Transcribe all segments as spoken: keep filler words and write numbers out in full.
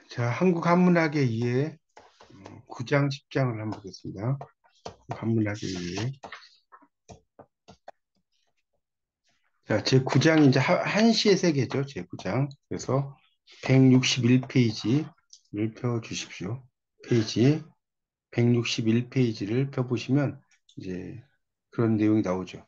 자, 한국 한문학의 이해 구 장, 십 장을 한번 보겠습니다. 한문학의 이해. 자, 제구 장이 이제 하- 한시의 세계죠. 제구 장. 그래서 백육십일 페이지를 펴주십시오. 페이지 백육십일 페이지를 펴보시면 이제 그런 내용이 나오죠.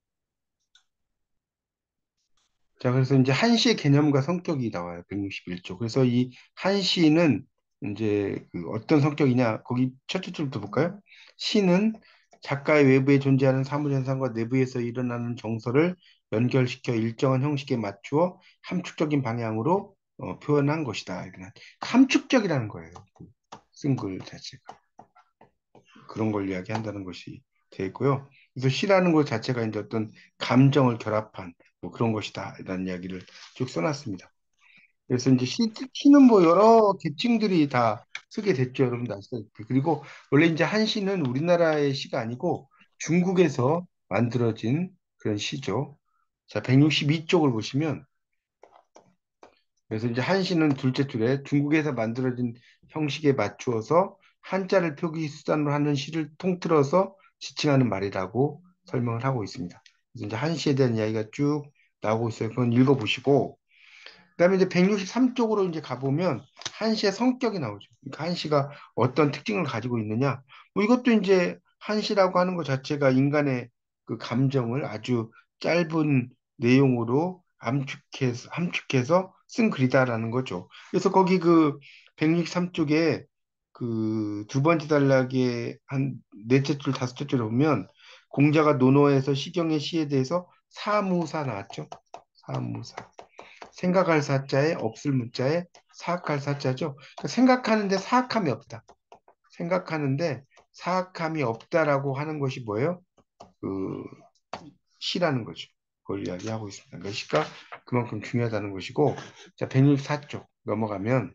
자, 그래서 이제 한시의 개념과 성격이 나와요. 백육십일 조. 그래서 이 한시는 이제 그 어떤 성격이냐, 거기 첫째 줄부터 볼까요? 시는 작가의 외부에 존재하는 사물현상과 내부에서 일어나는 정서를 연결시켜 일정한 형식에 맞추어 함축적인 방향으로 어, 표현한 것이다. 이런 함축적이라는 거예요. 그 쓴 글 자체가. 그런 걸 이야기한다는 것이 되어 있고요. 그래서 시라는 것 자체가 이제 어떤 감정을 결합한 뭐 그런 것이다. 이런 이야기를 쭉 써놨습니다. 그래서 이제 시, 시는 뭐 여러 계층들이 다 쓰게 됐죠. 여러분들 아시다시피. 그리고 원래 이제 한시는 우리나라의 시가 아니고 중국에서 만들어진 그런 시죠. 자, 백육십이 쪽을 보시면 그래서 이제 한시는 둘째 줄에 중국에서 만들어진 형식에 맞추어서 한자를 표기 수단으로 하는 시를 통틀어서 지칭하는 말이라고 설명을 하고 있습니다. 그래서 이제 한시에 대한 이야기가 쭉 나오고 있어요. 그건 읽어보시고 그다음에 이제 백육십삼 쪽으로 이제 가보면 한시의 성격이 나오죠. 그러니까 한시가 어떤 특징을 가지고 있느냐. 뭐 이것도 이제 한시라고 하는 것 자체가 인간의 그 감정을 아주 짧은 내용으로 함축해서, 함축해서 쓴 글이다라는 거죠. 그래서 거기 그 백육십삼 쪽에 그 두 번째 단락에 한 넷째 줄, 다섯째 줄에 보면 공자가 논어에서 시경의 시에 대해서 사무사 나왔죠. 사무사. 생각할 사자에 없을 무자에 사악할 사자죠. 그러니까 생각하는데 사악함이 없다. 생각하는데 사악함이 없다라고 하는 것이 뭐예요? 그 시라는 거죠. 그걸 이야기하고 있습니다. 그러니까 시가 그만큼 중요하다는 것이고, 자, 백육십사 쪽 넘어가면,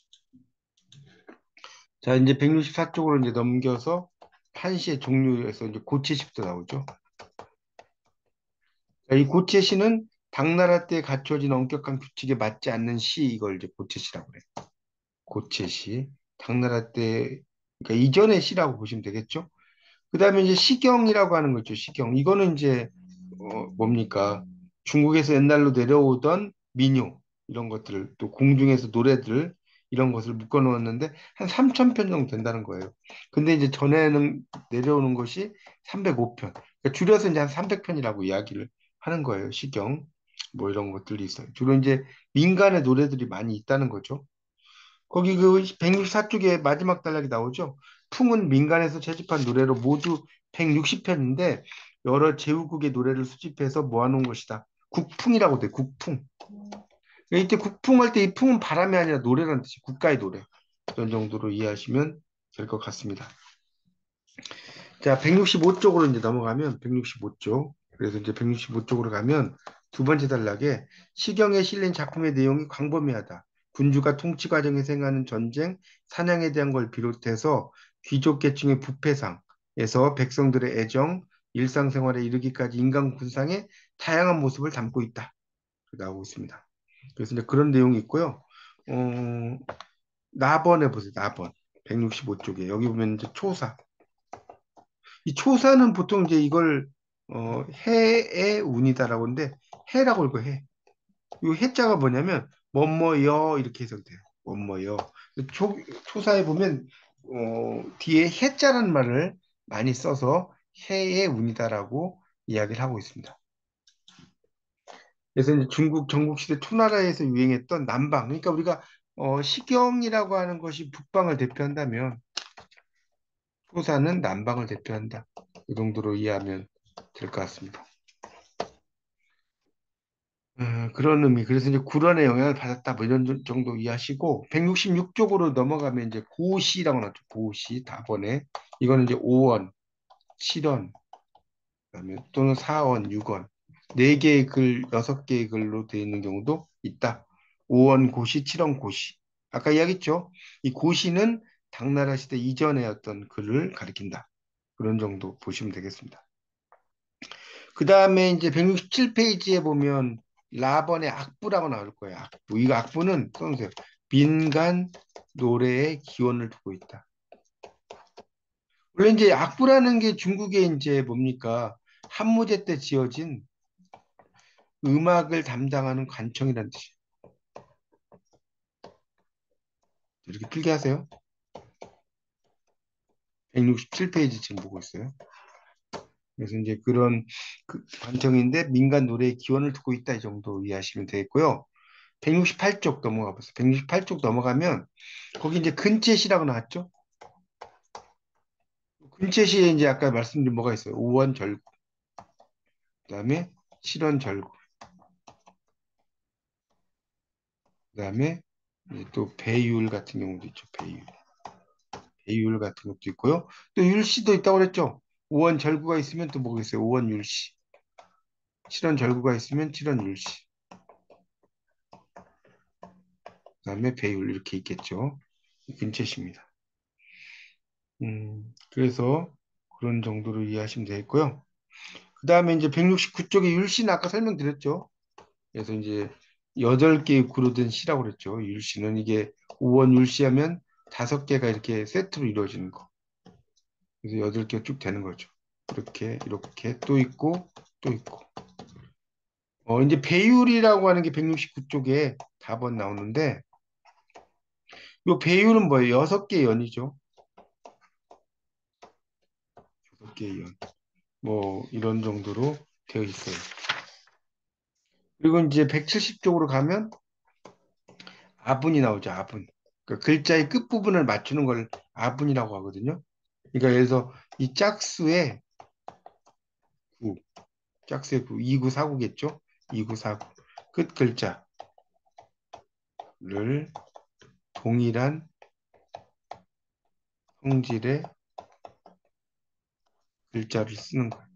자, 이제 백육십사 쪽으로 이제 넘겨서 한시의 종류에서 이제 고체시부터 나오죠. 자, 이 고체시는 당나라 때 갖춰진 엄격한 규칙에 맞지 않는 시, 이걸 이제 고체시라고 그래요. 고채시, 당나라 때, 그러니까 이전의 시라고 보시면 되겠죠. 그 다음에 이제 시경이라고 하는 거죠. 시경. 이거는 이제, 어, 뭡니까? 중국에서 옛날로 내려오던 민요, 이런 것들을, 또 궁중에서 노래들, 이런 것을 묶어 놓았는데, 한 삼천 편 정도 된다는 거예요. 근데 이제 전에는 내려오는 것이 삼백오 편. 그러니까 줄여서 이제 한 삼백 편이라고 이야기를 하는 거예요. 시경. 뭐 이런 것들이 있어요. 주로 이제 민간의 노래들이 많이 있다는 거죠. 거기 그 백육십사 쪽에 마지막 단락이 나오죠. 풍은 민간에서 채집한 노래로 모두 백육십 편인데 여러 제후국의 노래를 수집해서 모아놓은 것이다. 국풍이라고 돼. 국풍. 이때 국풍할 때 이 풍은 바람이 아니라 노래라는 뜻이 국가의 노래. 그런 정도로 이해하시면 될 것 같습니다. 자, 백육십오 쪽으로 이제 넘어가면 백육십오 쪽. 그래서 이제 백육십오 쪽으로 가면 두 번째 단락에 시경에 실린 작품의 내용이 광범위하다. 군주가 통치 과정에서 행하는 전쟁, 사냥에 대한 걸 비롯해서 귀족 계층의 부패상에서 백성들의 애정, 일상생활에 이르기까지 인간 군상의 다양한 모습을 담고 있다. 나오고 있습니다. 그래서 이제 그런 내용이 있고요. 어, 나번에 보세요. 나번. 백육십오 쪽에. 여기 보면 이제 초사. 이 초사는 보통 이제 이걸 어, 해의 운이다라고 하는데 해라고 읽고 해. 이 해자가 뭐냐면 뭐뭐여 이렇게 해석돼요. 뭐뭐여. 초, 초사에 보면 어, 뒤에 해자라는 말을 많이 써서 해의 운이다라고 이야기를 하고 있습니다. 그래서 이제 중국 전국시대 초나라에서 유행했던 남방. 그러니까 우리가 어, 시경이라고 하는 것이 북방을 대표한다면 초사는 남방을 대표한다. 이 정도로 이해하면 될 것 같습니다. 음, 그런 의미. 그래서 이제 구런의 영향을 받았다. 뭐 이런 정- 정도 이해하시고, 백육십육 쪽으로 넘어가면 이제 고시라고 나왔죠. 고시, 답원에. 이거는 이제 오 원, 칠 원, 그다음에 또는 사 원, 육 원. 네 개의 글, 여섯 개의 글로 되어 있는 경우도 있다. 오 원 고시, 칠 원 고시. 아까 이야기했죠. 이 고시는 당나라 시대 이전의 어떤 글을 가리킨다. 그런 정도 보시면 되겠습니다. 그 다음에 이제 백육십칠 페이지에 보면 라번의 악부라고 나올 거예요. 악부. 이거 악부는 써주세요. 민간 노래에 기원을 두고 있다. 원래 이제 악부라는 게 중국의 이제 뭡니까? 한무제 때 지어진 음악을 담당하는 관청이라는 뜻이에요. 이렇게 필기 하세요. 백육십칠 페이지 지금 보고 있어요. 그래서 이제 그런 그 관청인데 민간 노래에 기원을 두고 있다 이 정도 이해하시면 되겠고요. 백육십팔 쪽 넘어가 보세요. 백육십팔 쪽 넘어가면 거기 이제 근체시라고 나왔죠? 근체시에 이제 아까 말씀드린 뭐가 있어요? 오원절구, 그다음에 칠원절구, 그다음에 이제 또 배율 같은 경우도 있죠. 배율, 배율 같은 것도 있고요. 또 율시도 있다고 그랬죠? 오원절구가 있으면 또 뭐가 있어요? 오원율시, 칠원절구가 있으면 칠원율시, 그다음에 배율 이렇게 있겠죠. 근체시입니다. 음, 그래서 그런 정도로 이해하시면 되겠고요. 그 다음에 이제 백육십구 쪽에 율시는 아까 설명드렸죠. 그래서 이제 여덟 개의 구로 된 시라고 그랬죠. 율시는 이게 오원 율시 하면 다섯 개가 이렇게 세트로 이루어지는 거. 그래서 여덟 개 쭉 되는 거죠. 이렇게, 이렇게 또 있고, 또 있고. 어, 이제 배율이라고 하는 게 백육십구 쪽에 답은 나오는데, 이 배율은 뭐예요? 여섯 개 연이죠. 여섯 개 연. 뭐, 이런 정도로 되어 있어요. 그리고 이제 백칠십 쪽으로 가면 아분이 나오죠, 아분. 그러니까 글자의 끝부분을 맞추는 걸 아분이라고 하거든요. 그러니까 예를 들어서 이 짝수의 구, 짝수의 구, 이 구, 사 구겠죠? 이 구, 사 구. 끝 글자를 동일한 성질의 글자를 쓰는 거예요.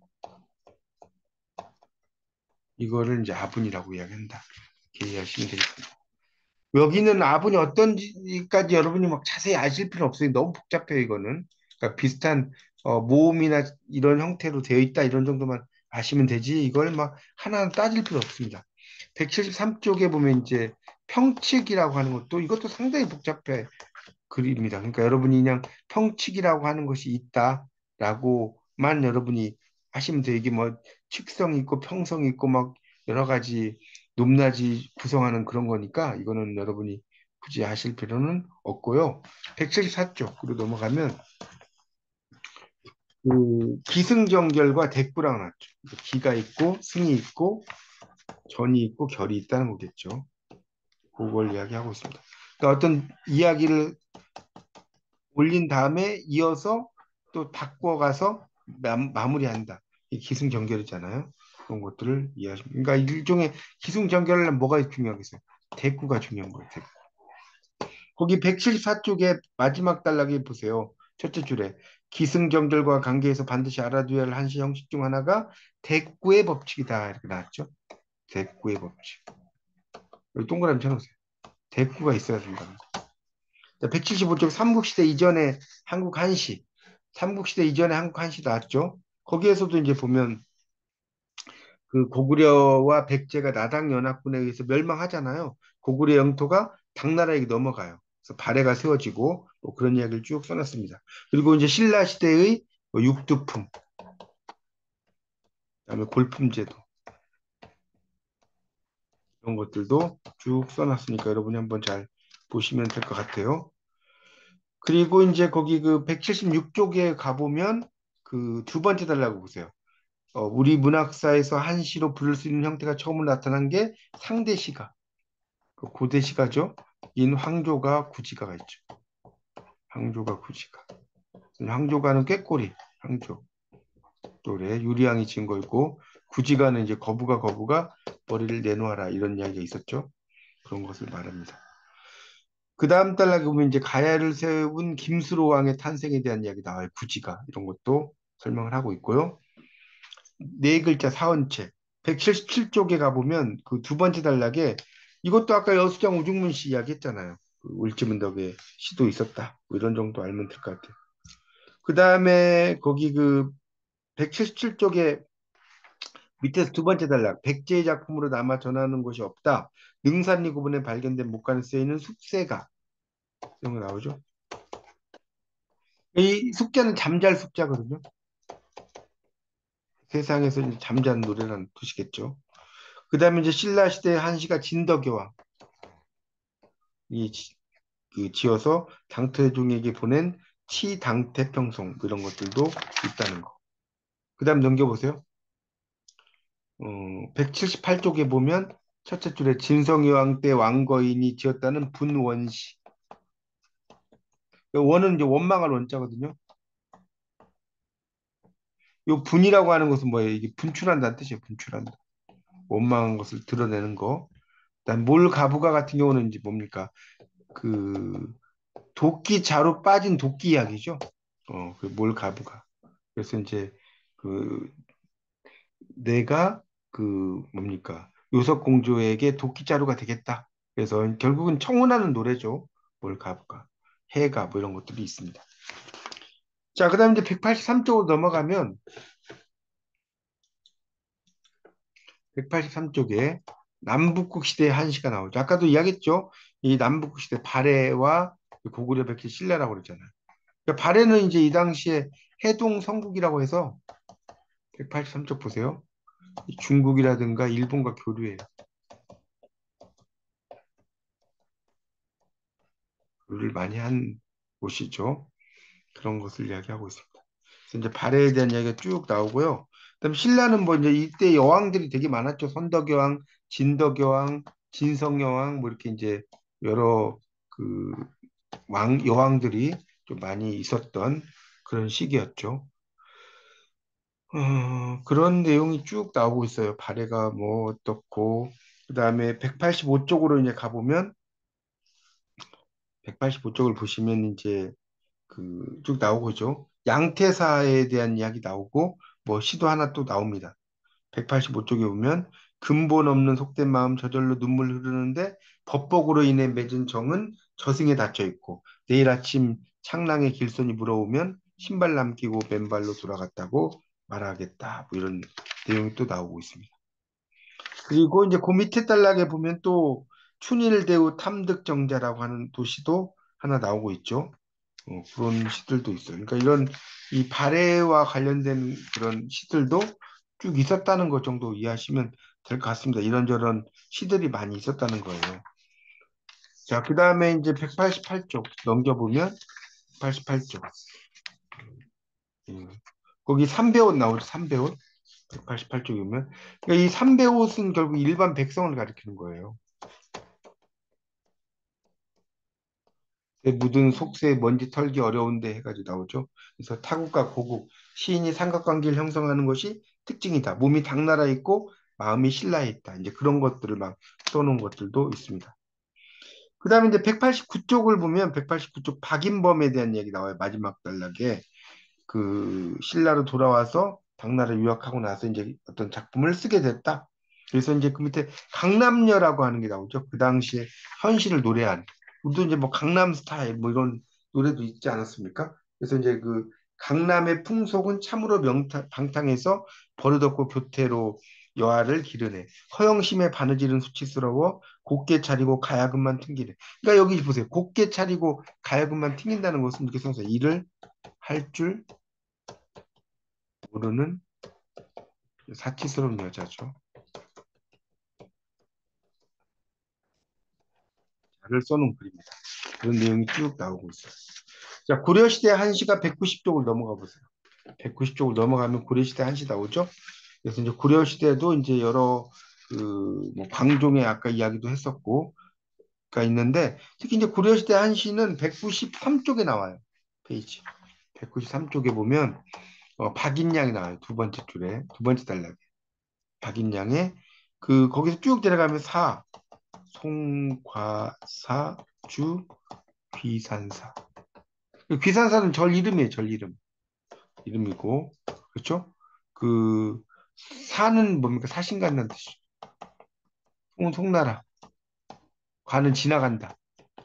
이거를 이제 아분이라고 이야기한다. 이렇게 이해하시면 되겠습니다. 여기는 아분이 어떤지까지 여러분이 막 자세히 아실 필요 없어요. 너무 복잡해요, 이거는. 그러니까 비슷한 어, 모음이나 이런 형태로 되어 있다, 이런 정도만 아시면 되지, 이걸 막 하나하나 따질 필요 없습니다. 백칠십삼 쪽에 보면 이제 평칙이라고 하는 것도 이것도 상당히 복잡해. 글입니다. 그러니까 여러분이 그냥 평칙이라고 하는 것이 있다라고만 여러분이 하시면 돼요. 이게 뭐 측성이 있고 평성이 있고 막 여러 가지 높낮이 구성하는 그런 거니까 이거는 여러분이 굳이 하실 필요는 없고요. 백칠십사 쪽으로 넘어가면 그 기승전결과 대꾸랑 나왔죠. 기가 있고 승이 있고 전이 있고 결이 있다는 거겠죠. 그걸 이야기하고 있습니다. 그러니까 어떤 이야기를 올린 다음에 이어서 또 바꿔가서 마, 마무리한다. 이 기승전결이잖아요. 그런 것들을 이해하시면. 그러니까 일종의 기승전결은 뭐가 중요하겠어요? 대꾸가 중요한 거예요. 대꾸. 거기 백칠십사 쪽에 마지막 단락에 보세요. 첫째 줄에 기승전결과 관계에서 반드시 알아둬야 할 한시 형식 중 하나가 대꾸의 법칙이다. 이렇게 나왔죠. 대꾸의 법칙. 여기 동그라미 쳐놓으세요. 대꾸가 있어야 된다는 거. 백칠십오 쪽 삼국시대 이전에 한국 한시, 삼국시대 이전에 한국 한시 나왔죠. 거기에서도 이제 보면 그 고구려와 백제가 나당 연합군에 의해서 멸망하잖아요. 고구려 영토가 당나라에게 넘어가요. 그래서 발해가 세워지고 뭐 그런 이야기를 쭉 써놨습니다. 그리고 이제 신라 시대의 뭐 육두품, 그다음에 골품제도 이런 것들도 쭉 써놨으니까 여러분이 한번 잘 보시면 될 것 같아요. 그리고 이제 거기 그 백칠십육 쪽에 가보면 그 두 번째 달라고 보세요. 어, 우리 문학사에서 한시로 부를 수 있는 형태가 처음으로 나타난 게 상대시가, 그 고대시가죠. 인 황조가 구지가가 있죠. 황조가 구지가. 황조가는 꾀꼬리, 황조. 또래 유리왕이 지은 거 있고 구지가는 이제 거부가 거부가 머리를 내놓아라 이런 이야기가 있었죠. 그런 것을 말합니다. 그 다음 달락에 보면 이제 가야를 세운 김수로 왕의 탄생에 대한 이야기 나와요. 구지가 이런 것도 설명을 하고 있고요. 네 글자 사언체 백칠십칠 쪽에 가보면 그 두 번째 단락에 이것도 아까 여수장 우중문 씨 이야기했잖아요. 그 울지문덕의 시도 있었다. 뭐 이런 정도 알면 될 것 같아요. 그 다음에 거기 그 백칠십칠 쪽에 밑에서 두 번째 단락. 백제의 작품으로 남아 전하는 것이 없다. 능산리 구분에 발견된 목간에 쓰여있는 숙세가. 이런 거 나오죠. 이 숙자는 잠잘 숙자거든요. 세상에서 이제 잠자는 노래라는 뜻이겠죠. 그 다음에 이제 신라 시대 한시가 진덕여왕. 이 지, 그 지어서 당태종에게 보낸 치당태평송 뭐 이런 것들도 있다는 거. 그 다음 넘겨보세요. 어, 백칠십팔 쪽에 보면 첫째 줄에 진성여왕 때 왕거인이 지었다는 분원시. 원은 이제 원망할 원자거든요. 요 분이라고 하는 것은 뭐예요? 이게 분출한다는 뜻이에요. 분출한다. 원망한 것을 드러내는 거. 그다음 몰가부가 같은 경우는 이제 뭡니까? 그 도끼 자루 빠진 도끼 이야기죠. 어, 그 몰가부가. 그래서 이제 그 내가 그 뭡니까? 요석공주에게 도끼자루가 되겠다. 그래서 결국은 청혼하는 노래죠. 몰가부가. 해가 뭐 이런 것들이 있습니다. 자, 그다음 이제 백팔십삼 쪽으로 넘어가면 백팔십삼 쪽에 남북국 시대의 한시가 나오죠. 아까도 이야기했죠. 이 남북국 시대 발해와 고구려 백제 신라라고 그랬잖아요. 그러니까 발해는 이제 이 당시에 해동 성국이라고 해서 백팔십삼 쪽 보세요. 중국이라든가 일본과 교류해요. 교류를 많이 한 곳이죠. 그런 것을 이야기하고 있습니다. 그래서 이제 발해에 대한 이야기가 쭉 나오고요. 그다음 신라는 뭐 이제 이때 여왕들이 되게 많았죠. 선덕여왕, 진덕여왕, 진성여왕 뭐 이렇게 이제 여러 그 왕, 여왕들이 좀 많이 있었던 그런 시기였죠. 어, 그런 내용이 쭉 나오고 있어요. 발해가 뭐 어떻고, 그 다음에 백팔십오 쪽으로 이제 가보면, 백팔십오 쪽을 보시면 이제 그 쭉 나오고 있죠. 양태사에 대한 이야기 나오고, 뭐 시도 하나 또 나옵니다. 백팔십오 쪽에 보면, 근본 없는 속된 마음 저절로 눈물 흐르는데, 법복으로 인해 맺은 정은 저승에 닫혀 있고, 내일 아침 창랑의 길손이 물어오면 신발 남기고 맨발로 돌아갔다고 말하겠다. 뭐 이런 내용이 또 나오고 있습니다. 그리고 이제 그 밑에 단락에 보면 또 춘일대우 탐득정자라고 하는 도시도 하나 나오고 있죠. 어, 그런 시들도 있어요. 그러니까 이런 이 발해와 관련된 그런 시들도 쭉 있었다는 것 정도 이해하시면 될 것 같습니다. 이런저런 시들이 많이 있었다는 거예요. 자, 그 다음에 이제 백팔십팔 쪽 넘겨보면 백팔십팔 쪽. 음, 거기 삼배옷 나오죠. 삼배옷. 백팔십팔 쪽이면. 그러니까 이 삼배옷은 결국 일반 백성을 가리키는 거예요. 묻은 속세에 먼지 털기 어려운데 해가지고 나오죠. 그래서 타국과 고국, 시인이 삼각관계를 형성하는 것이 특징이다. 몸이 당나라에 있고 마음이 신라에 있다. 이제 그런 것들을 막 써놓은 것들도 있습니다. 그 다음에 이제 백팔십구 쪽을 보면 백팔십구 쪽 박인범에 대한 얘기 나와요. 마지막 단락에. 그 신라로 돌아와서 당나라 유학하고 나서 이제 어떤 작품을 쓰게 됐다. 그래서 이제 그 밑에 강남여라고 하는 게 나오죠. 그 당시에 현실을 노래한 우리도 이제 뭐 강남 스타일 뭐 이런 노래도 있지 않았습니까? 그래서 이제 그 강남의 풍속은 참으로 명탕, 방탕해서 버릇없고 교태로 여아를 기르네. 허영심에 바느질은 수치스러워 곱게 차리고 가야금만 튕기네. 그러니까 여기 보세요. 곱게 차리고 가야금만 튕긴다는 것은 이렇게 써서 일을 할 줄 모르는 사치스러운 여자죠. 를 써놓은 글입니다. 그런 내용이 쭉 나오고 있어요. 자, 고려시대 한시가 백구십 쪽을 넘어가 보세요. 백구십 쪽을 넘어가면 고려시대 한시 나오죠. 그래서 이제 고려시대도 이제 여러 그뭐 광종의 아까 이야기도 했었고, 가 있는데 특히 이제 고려시대 한시는 백구십삼 쪽에 나와요. 페이지. 백구십삼 쪽에 보면 어, 박인양이 나와요. 두 번째 줄에 두 번째 단락에 박인양의 그 거기서 쭉 내려가면 사 송과사 주 귀산사. 그 귀산사는 절 이름이에요. 절 이름. 이름이고 그렇죠? 그 사는 뭡니까? 사신 간다는 뜻이죠. 송은 송나라. 관은 지나간다.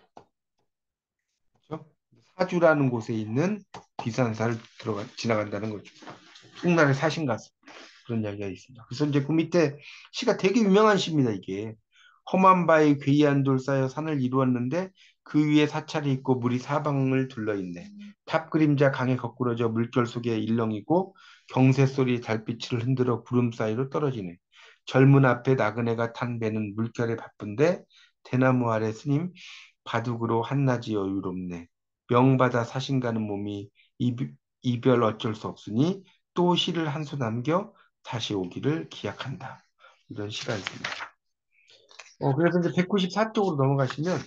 그렇죠? 사주라는 곳에 있는 귀산사를 들어가 지나간다는 거죠. 송나라의 사신 가서. 그런 이야기가 있습니다. 그래서 이제 그 밑에 시가 되게 유명한 시입니다, 이게. 험한 바위 괴이한 돌 쌓여 산을 이루었는데 그 위에 사찰이 있고 물이 사방을 둘러 있네. 탑 그림자 강에 거꾸러져 물결 속에 일렁이고 경새 소리 달빛을 흔들어 구름 사이로 떨어지네. 젊은 앞에 나그네가 탄 배는 물결에 바쁜데 대나무 아래 스님 바둑으로 한낮이 여유롭네. 명받아 사신 가는 몸이 이별, 이별 어쩔 수 없으니 또 시를 한 수 남겨 다시 오기를 기약한다. 이런 시가 있습니다. 어, 그래서 이제 백구십사 쪽으로 넘어가시면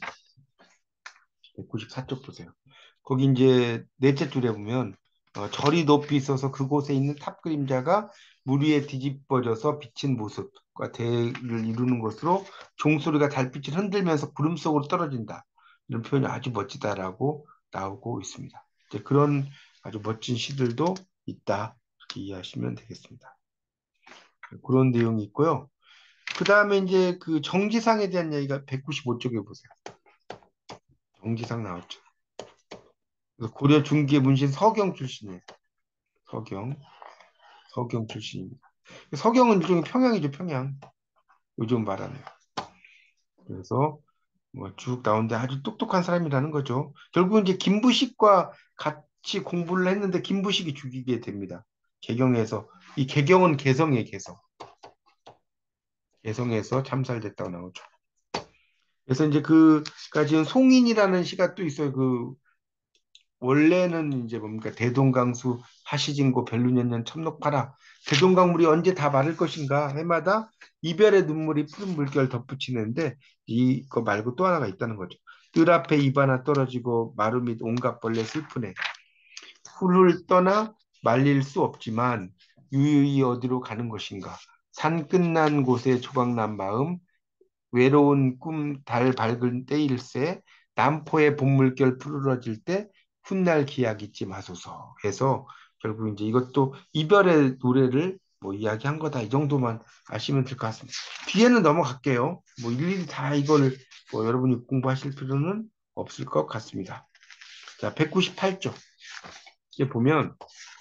백구십사 쪽 보세요. 거기 이제 넷째 줄에 보면 어, 절이 높이 있어서 그곳에 있는 탑 그림자가 물 위에 뒤집어져서 비친 모습과 대를 이루는 것으로 종소리가 달빛을 흔들면서 구름 속으로 떨어진다. 이런 표현이 아주 멋지다라고 나오고 있습니다. 이제 그런 아주 멋진 시들도 있다. 이렇게 이해하시면 되겠습니다. 그런 내용이 있고요. 그 다음에 이제 그 정지상에 대한 얘기가 백구십오 쪽에 보세요. 정지상 나왔죠. 고려 중기의 문신 서경 출신이에요. 서경, 서경 출신입니다. 서경은 일종의 평양이죠, 평양. 요즘 말하는. 그래서 뭐 쭉 나오는데 아주 똑똑한 사람이라는 거죠. 결국은 이제 김부식과 같이 공부를 했는데 김부식이 죽이게 됩니다. 개경에서. 이 개경은 개성이에요, 개성. 개성에서 참살됐다고 나오죠. 그래서 이제 그가 지금 송인이라는 시가 또 있어요. 그 원래는 이제 뭡니까 대동강수 하시진고 별루년년 첨록파라 대동강물이 언제 다 마를 것인가 해마다 이별의 눈물이 푸른 물결 덧붙이는데 이거 말고 또 하나가 있다는 거죠. 뜰 앞에 잎 하나 떨어지고 마루 및 온갖 벌레 슬프네. 훌훌 떠나 말릴 수 없지만 유유히 어디로 가는 것인가. 산 끝난 곳에 조각난 마음 외로운 꿈 달 밝은 때일세 남포의 봄물결 푸르러질 때 훗날 기약 잊지 마소서 해서 결국 이제 이것도 이별의 노래를 뭐 이야기한 거다 이 정도만 아시면 될 것 같습니다. 뒤에는 넘어갈게요. 뭐 일일이 다 이걸 뭐 여러분이 공부하실 필요는 없을 것 같습니다. 자, 백구십팔 쪽 이제 보면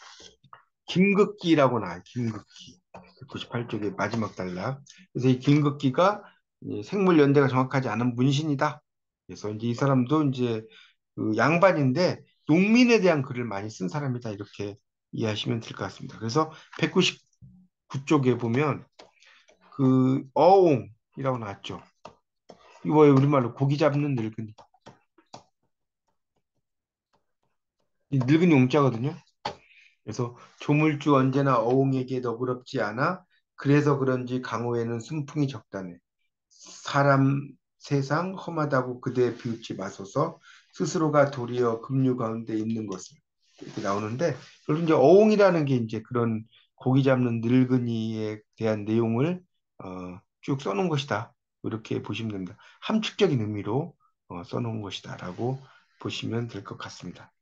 김극기라고 나와요. 김극기. 백구십팔 쪽의 마지막 단락. 그래서 이 김극기가 이 생물 연대가 정확하지 않은 문신이다. 그래서 이제 이 사람도 이제 그 양반인데 농민에 대한 글을 많이 쓴 사람이다. 이렇게 이해하시면 될 것 같습니다. 그래서 백구십구 쪽에 보면 그 어옹이라고 나왔죠. 이거 뭐예요? 우리말로 고기 잡는 늙은이. 이 늙은이 옹자거든요. 그래서 조물주 언제나 어옹에게 너그럽지 않아 그래서 그런지 강호에는 순풍이 적다네. 사람 세상 험하다고 그대 비웃지 마소서 스스로가 도리어 급류 가운데 있는 것을 이렇게 나오는데 결국 이제 어옹이라는 게 이제 그런 고기 잡는 늙은이에 대한 내용을 어, 쭉 써놓은 것이다 이렇게 보시면 됩니다. 함축적인 의미로 어, 써놓은 것이다라고 보시면 될 것 같습니다.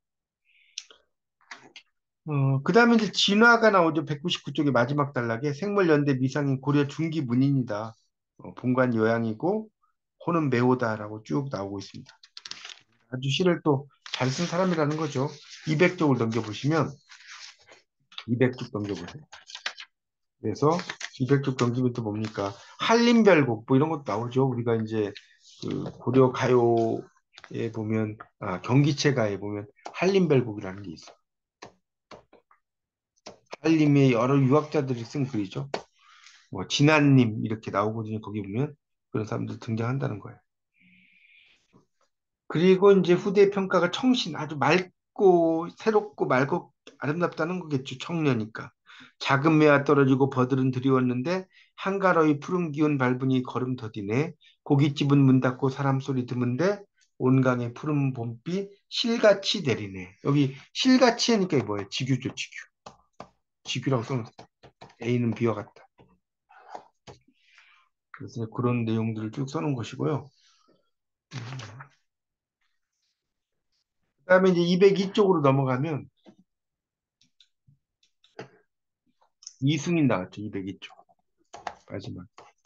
어, 그 다음에 이제 진화가 나오죠. 백구십구 쪽의 마지막 단락에 생물연대 미상인 고려 중기 문인이다. 어, 본관 요양이고 호는 매호다라고 쭉 나오고 있습니다. 아주 시를 또 잘 쓴 사람이라는 거죠. 이백 쪽을 넘겨보시면 이백 쪽 넘겨보세요. 그래서 이백 쪽 넘기면 또 뭡니까? 한림별곡 뭐 이런 것도 나오죠. 우리가 이제 그 고려 가요에 보면 아, 경기체가에 보면 한림별곡이라는 게 있어요. 한림의 여러 유학자들이 쓴 글이죠. 뭐 진한님 이렇게 나오거든요. 거기 보면 그런 사람들 등장한다는 거예요. 그리고 이제 후대 평가가 청신 아주 맑고 새롭고 맑고 아름답다는 거겠죠. 청년이니까. 작은 매화 떨어지고 버들은 드리웠는데 한가로이 푸른 기운 밟으니 걸음 더디네. 고깃집은 문 닫고 사람 소리 드문데 온강에 푸른 봄비 실같이 내리네. 여기 실같이 하니까 이게 뭐예요? 지규죠, 지규. 지규라고 써놓은 A는 B와 같다. 그래서 그런 내용들을 쭉 써놓은 것이고요. 그다음에 이제 이백이 쪽으로 넘어가면 이승인 나왔죠. 이백이 쪽 마지막.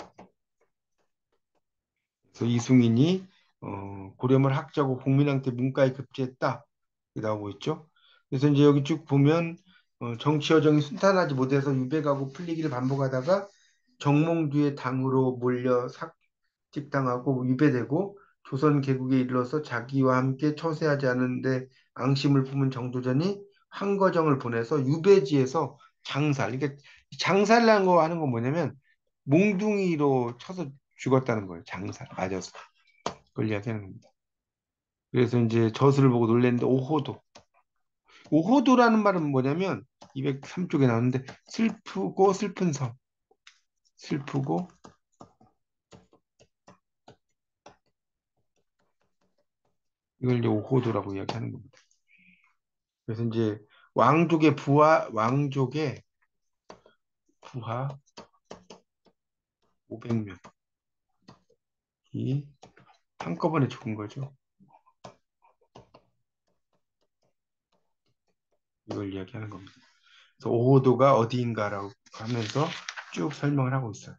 그래서 이승인이 어, 고려말 학자고 복민왕 때 문과에 급제했다. 이렇게 나오고 있죠. 그래서 이제 여기 쭉 보면 어, 정치 여정이 순탄하지 못해서 유배가고 풀리기를 반복하다가 정몽주의 당으로 몰려 삭직당하고 유배되고 조선 개국에 이르러서 자기와 함께 처세하지 않은데 앙심을 품은 정도전이 황거정을 보내서 유배지에서 장살. 이게 장살을 한 거 하는 건 뭐냐면 몽둥이로 쳐서 죽었다는 거예요. 장살 맞아서 그걸 이야기하는 겁니다. 그래서 이제 저수를 보고 놀랬는데 오호도. 오호도라는 말은 뭐냐면 이백삼 쪽에 나오는데 슬프고 슬픈 섬, 슬프고 이걸 이제 오호도라고 이야기하는 겁니다. 그래서 이제 왕족의 부하, 왕족의 부하 오백 명이 한꺼번에 죽은 거죠. 이걸 이야기하는 겁니다. 그래서 오호도가 어디인가라고 하면서 쭉 설명을 하고 있어요.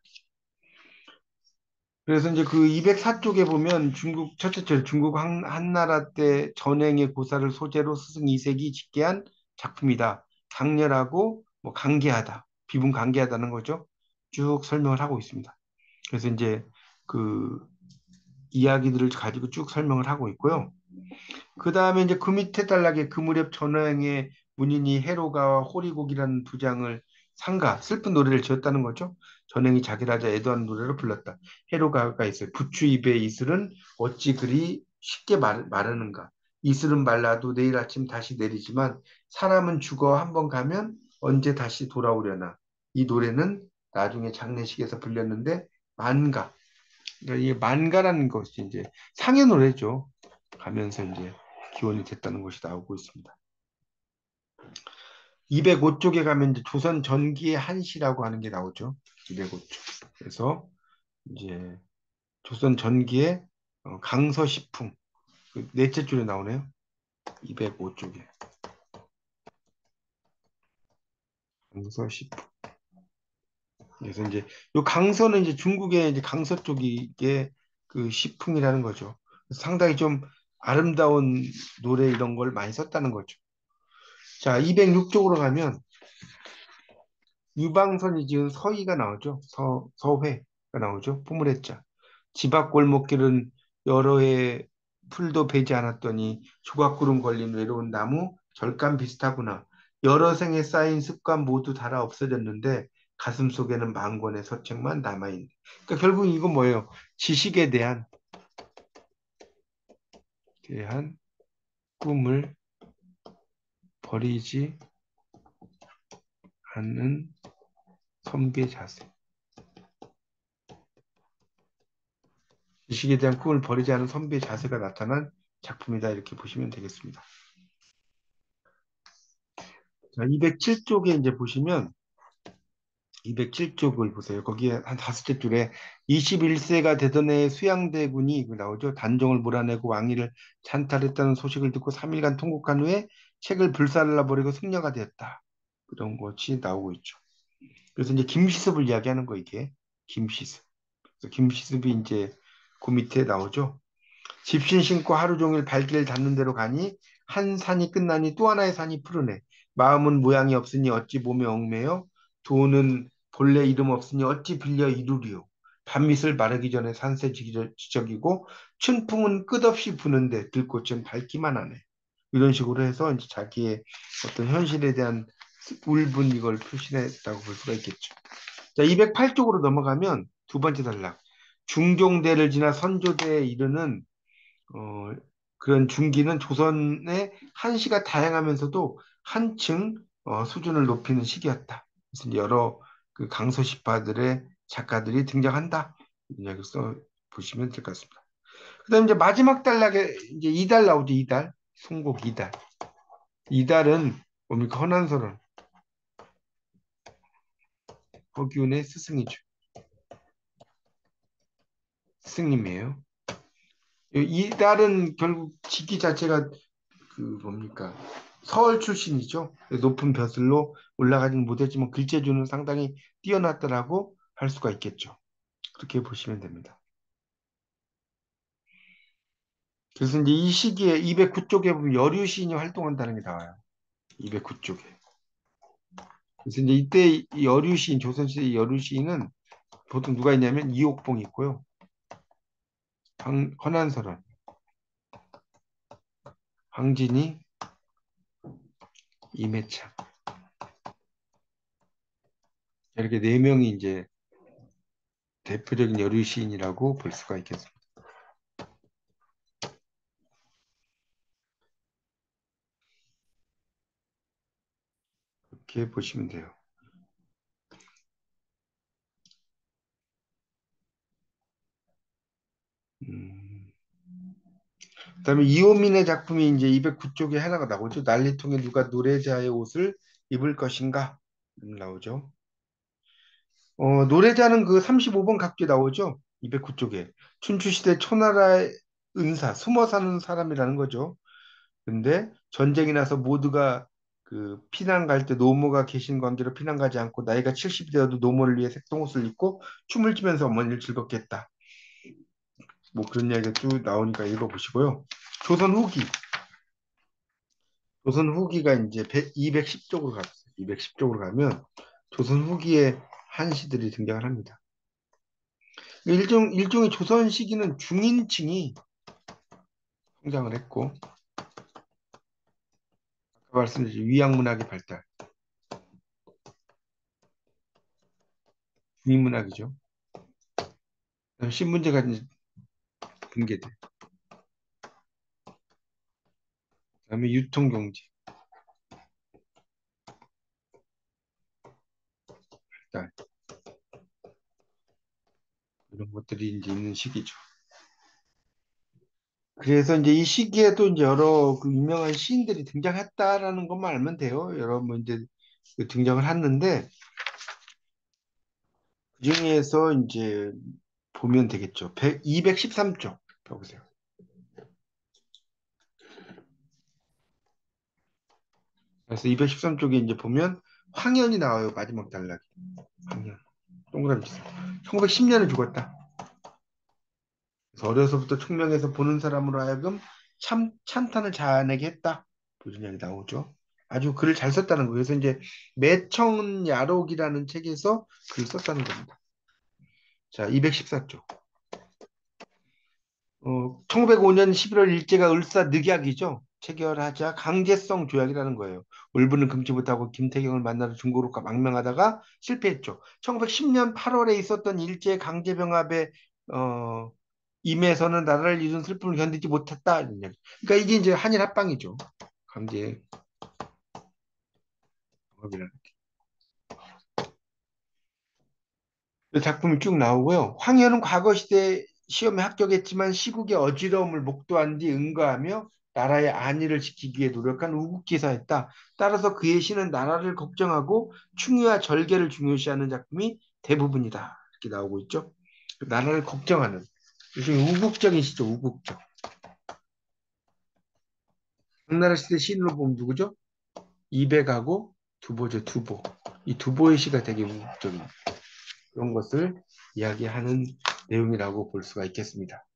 그래서 이제 그 이백사 쪽에 보면 중국 첫째 절 중국 한, 한나라 때 전행의 고사를 소재로 스승 이색이 집계한 작품이다. 강렬하고 뭐 강개하다. 비분 강개하다는 거죠. 쭉 설명을 하고 있습니다. 그래서 이제 그 이야기들을 가지고 쭉 설명을 하고 있고요. 그 다음에 이제 그 밑에 단락에 그 무렵 전황의 문인이 해로가와 호리곡이라는 두 장을 상가 슬픈 노래를 지었다는 거죠. 전행이 자기 라자 애도하는 노래로 불렀다. 해로가가 있어요. 부추 입의 이슬은 어찌 그리 쉽게 말, 마르는가. 이슬은 말라도 내일 아침 다시 내리지만 사람은 죽어 한번 가면 언제 다시 돌아오려나. 이 노래는 나중에 장례식에서 불렸는데 만가. 그러니까 이 만가라는 것이 이제 상해 노래죠. 가면서 이제 기원이 됐다는 것이 나오고 있습니다. 이백오 쪽에 가면 이제 조선 전기의 한시라고 하는 게 나오죠. 이백오 쪽. 그래서 이제 조선 전기의 어, 강서시풍 그 넷째 줄에 나오네요. 이백오 쪽에 강서시풍. 그래서 이제 요 강서는 이제 중국의 이제 강서 쪽이 게 그 시풍이라는 거죠. 상당히 좀 아름다운 노래 이런 걸 많이 썼다는 거죠. 자, 이백육 쪽으로 가면 유방선이 지은 서희가 나오죠. 서, 서회가 나오죠. 포물했자. 집 앞 골목길은 여러 해 풀도 베지 않았더니 조각구름 걸린 외로운 나무 절간 비슷하구나. 여러 생에 쌓인 습관 모두 달아 없어졌는데 가슴 속에는 만 권의 서책만 남아있네. 그러니까 결국 이건 뭐예요? 지식에 대한 대한 꿈을 버리지 않는 선비의 자세. 지식에 대한 꿈을 버리지 않은 선비의 자세가 나타난 작품이다. 이렇게 보시면 되겠습니다. 자, 이백칠 쪽에 이제 보시면 이백칠 쪽을 보세요. 거기에 한 다섯째 줄에 이십일 세가 되던 해에 수양대군이 그 나오죠. 단종을 몰아내고 왕위를 찬탈했다는 소식을 듣고 삼 일간 통곡한 후에 책을 불살라버리고 승려가 되었다. 그런 것이 나오고 있죠. 그래서 이제 김시습을 이야기하는 거 이게 김시습. 그래서 김시습이 이제 그 밑에 나오죠. 집신 신고 하루 종일 발길 닿는 대로 가니 한 산이 끝나니 또 하나의 산이 푸르네. 마음은 모양이 없으니 어찌 몸에 얽매여 돈은 본래 이름 없으니 어찌 빌려 이루리요. 밤밑을 마르기 전에 산새 지저- 지적이고 춘풍은 끝없이 부는데 들꽃은 밝기만 하네. 이런 식으로 해서 이제 자기의 어떤 현실에 대한 울분 이걸 표시했다고 볼 수가 있겠죠. 자, 이백팔 쪽으로 넘어가면 두 번째 단락. 중종대를 지나 선조대에 이르는 어, 그런 중기는 조선의 한시가 다양하면서도 한층 어, 수준을 높이는 시기였다. 그래서 이제 여러 그 강서시파들의 작가들이 등장한다. 이야기 써 보시면 될 것 같습니다. 그다음 이제 마지막 단락에 이제 이달 나오죠. 이달 송곡 이달. 이달은 뭡니까? 허난설원 허균의 스승이죠. 스승님이에요. 이달은 결국 직기 자체가 그 뭡니까? 서울 출신이죠. 높은 벼슬로 올라가지는 못했지만 글재주는 상당히 뛰어났다라고 할 수가 있겠죠. 그렇게 보시면 됩니다. 그래서 이제 이 시기에 이백구 쪽에 보면 여류 시인이 활동한다는 게 나와요. 이백구 쪽에. 그래서 이제 이때 이 여류 시인, 조선시대 여류 시인은 보통 누가 있냐면 이옥봉이 있고요. 황, 허난설원, 황진이, 임해창. 이렇게 네 명이 이제 대표적인 여류 시인이라고 볼 수가 있겠습니다. 이렇게 보시면 돼요. 음, 그다음에 이호민의 작품이 이제 이백구 쪽에 하나가 나오죠. 난리통에 누가 노래자의 옷을 입을 것인가 음, 나오죠. 어, 노래자는 그 삼십오 번 각주에 나오죠. 이백구 쪽에. 춘추시대 초나라의 은사, 숨어 사는 사람이라는 거죠. 근데 전쟁이 나서 모두가 그 피난 갈 때 노모가 계신 관계로 피난 가지 않고 나이가 칠십이 되어도 노모를 위해 색동옷을 입고 춤을 추면서 어머니를 즐겁게 했다. 뭐 그런 이야기가 쭉 나오니까 읽어보시고요. 조선 후기. 조선 후기가 이제 이백십 쪽으로 갔어요. 이백십 쪽으로 가면 조선 후기에 한시들이 등장을 합니다. 일종, 일종의 조선 시기는 중인층이 성장을 했고, 아까 말씀드린 위양문학의 발달, 중인문학이죠. 그다음에 신문제가 이제 붕괴돼. 그다음에 유통경제 발달, 이런 것들이 이제 있는 시기죠. 그래서 이제 이 시기에도 이제 여러 그 유명한 시인들이 등장했다라는 것만 알면 돼요. 여러 뭐 이제 그 등장을 했는데, 그 중에서 이제 보면 되겠죠. 백, 이백십삼 쪽. 펴보세요. 그래서 이백십삼 쪽에 이제 보면 황현이 나와요. 마지막 단락에. 황현. 동그라미 치세요. 천구백십 년에 죽었다. 그래서 어려서부터 총명해서 보는 사람으로 하여금 참, 찬탄을 자아내게 했다. 이런 이야기 나오죠. 아주 글을 잘 썼다는 거예요. 그래서 이제 매청야록이라는 책에서 글을 썼다는 겁니다. 자, 이백십사 쪽. 어, 천구백오 년 십일월 일제가 을사늑약이죠. 체결하자 강제성 조약이라는 거예요. 울분을 금치 못하고 김태경을 만나러 중국으로 가- 망명하다가 실패했죠. 천구백십 년 팔월에 있었던 일제 강제병합에 어, 임해서는 나라를 잃은 슬픔을 견디지 못했다. 이런 이야기. 그러니까 이게 이제 한일 합방이죠. 강제병합이라는. 그 작품이 쭉 나오고요. 황현은 과거 시대 시험에 합격했지만 시국의 어지러움을 목도한 뒤 응거하며 나라의 안위를 지키기 위해 노력한 우국기사였다. 따라서 그의 시는 나라를 걱정하고 충의와 절개를 중요시하는 작품이 대부분이다. 이렇게 나오고 있죠. 그 나라를 걱정하는 일종의 우국적인 시죠. 우국적. 당나라 시대 시인으로 보면 누구죠? 이백하고 두보죠. 두보. 이 두보의 시가 되게 우국적인 그런 것을 이야기하는 내용이라고 볼 수가 있겠습니다.